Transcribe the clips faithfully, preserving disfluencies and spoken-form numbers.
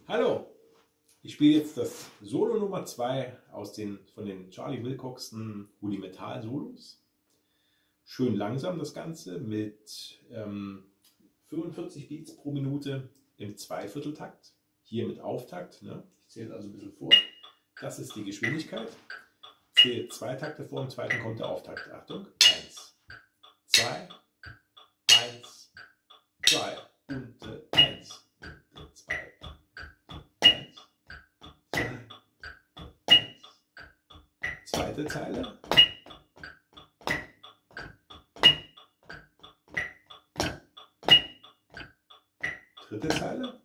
Hallo, ich spiele jetzt das Solo Nummer zwei aus den, von den Charlie Wilcoxen Rudimental Solos. Schön langsam das Ganze mit ähm, fünfundvierzig Beats pro Minute im Zweivierteltakt. Hier mit Auftakt. Ne? Ich zähle also ein bisschen vor. Das ist die Geschwindigkeit. Ich zähle zwei Takte vor, im zweiten kommt der Auftakt. Achtung. Eins, zwei, eins, zwei und äh, eins, und, zwei. Zweite Zeile. Dritte Zeile.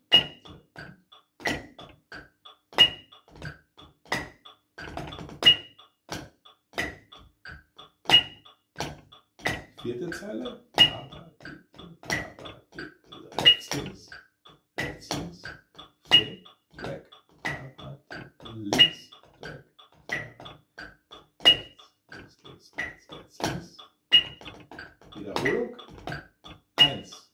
Vierte Zeile. Rechts, links. Rechts, links. Flame, Drag. Links, Drag. Links, rechts, rechts, links. Wiederholung. Eins.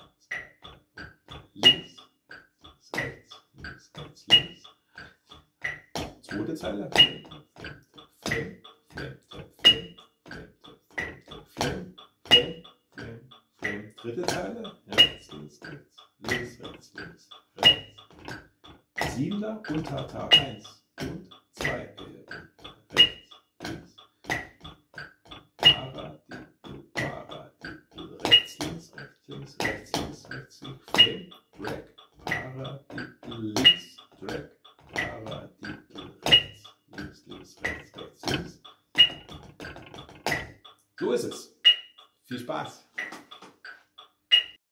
Links, rechts, links, rechts, links. Zweite Zeile. Flame, Flame, Flame, Flame, Flame, Flame, Flame, Flame, Flame. Dritte Zeile. Rechts, links, rechts, links, rechts, links, rechts. Siebener Untertakt. Eins und zwei. Rechts, links. Paradiddle, Paradiddle. Rechts, links, rechts, links, rechts, links, rechts, links. Flame, Drag, Paradiddle, links.